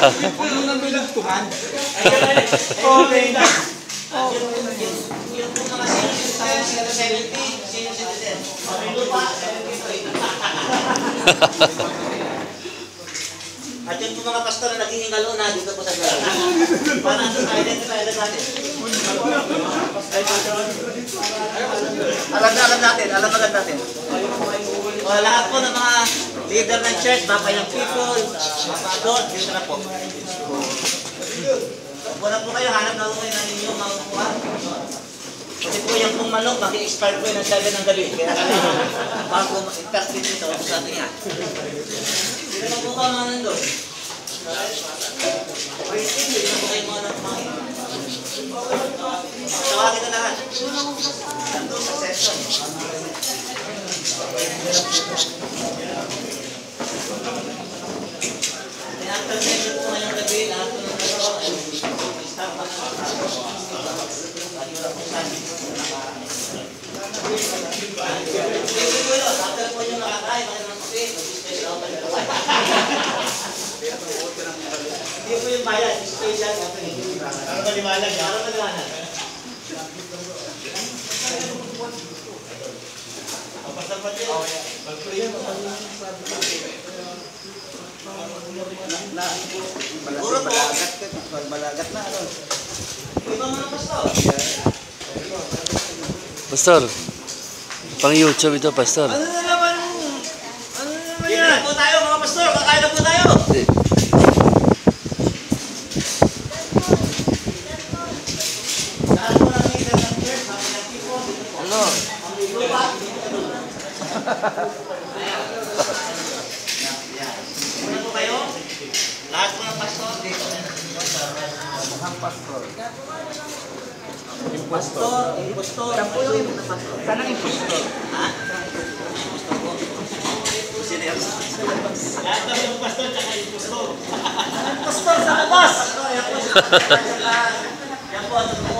Kung nang bilagtuhan. Okay na. Yung mga senior 70, senior citizen. Lupa, 70. At yung mga pastor na naghihingalo na dito po sa gala. Para identify natin. Alam natin. O, lahat po ng mga leader ng church, mga young people, mga adult, dito na po. Wala po kayo, hanap na po kayo ng inyong mga kuha. Kasi po yung pong manok, mag-i-expire po yun ng 7 ng gabi. Kaya bago mag-impact din ito sa atin yan. Hindi naman po ka mga nandun. Waiting, hindi na po kayo mga nagmangin. Tawagin na lahat. Nandun sa session. Tinatagay niyo po ngayong gabi, lahat po ng dalawa ay staff pa na after po yung nakakain, bakit naman kasi mag-special open na naman. Hindi po yung bayad, special open. Para maliwanag. Pasapat yun. Mag-pray mo. Balagat na ano. Iba mga pastor. Pastor, pang YouTube ito, Pastor. Ano naman yan? Po tayo mga pastor, kakain na po tayo. Lahat po ng leader ng church, mga ilang people, dito po. Ano? Ang lupa. Una po kayo, lahat po ng pastor dito. Ang pastor. Pastor. Saan po yung pastor? Saan ang impostor? Ha? Pastor po. Sino yan? Lahat na yung pastor, tsaka yung pastor. Pastor sa labas! Yan po, yan po.